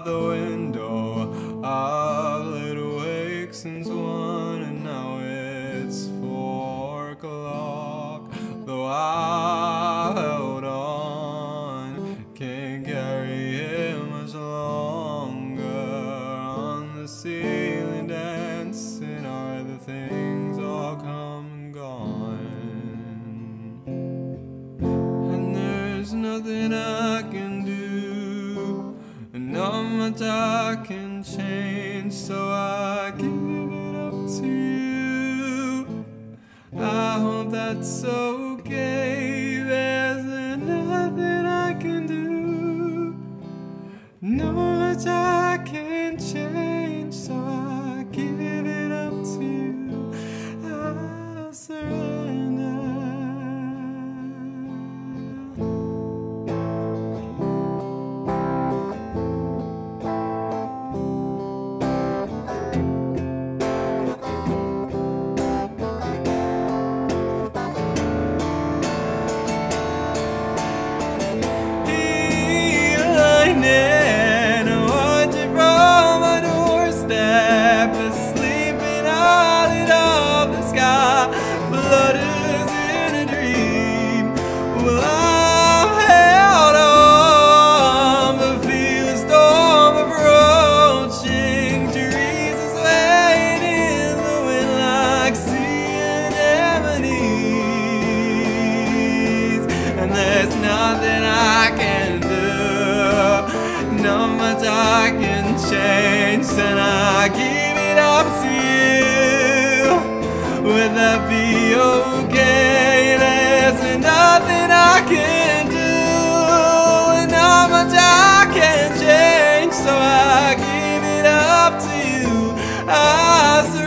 out the window. I've laid awake since 1 and now it's 4 o'clock. Though I held on, can't carry it much longer. On the ceiling dancing are the things all come and gone. And there's nothing I can do, and not much I can change, so I give it up to you. I hope that's okay. There's nothing I can do, not much I can change, so I give it up to you. I'll surrender. Flutters in a dream. Well, I'm held on, but feel a storm approaching. Trees are swaying in the wind like sea anemones. And there's nothing I can do, not much I can change, and I give it up to you. Would that be okay? There's nothing I can do, and not much I can change, so I give it up to you. I